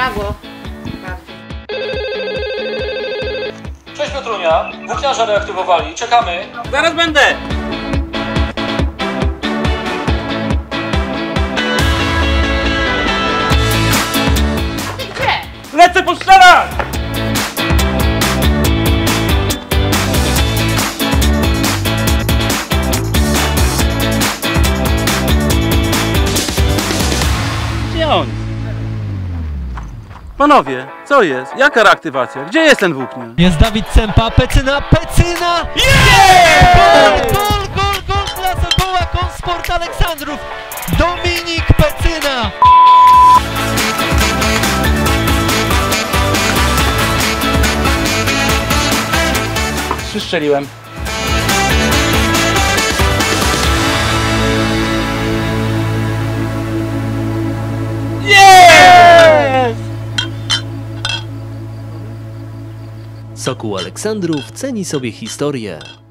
Brawo. Bardziej. Cześć Piotrunia, włókniarza reaktywowali, czekamy. Zaraz będę! Gdzie? Lecę postrzelać! Gdzie on? Panowie, co jest? Jaka reaktywacja? Gdzie jest ten włókniarz? Jest Dawid Cempa, Pecyna, Pecyna! Gol dla Sokoła, Konsport Aleksandrów! Dominik Pecyna! Strzeliłem. Sokół Aleksandrów ceni sobie historię.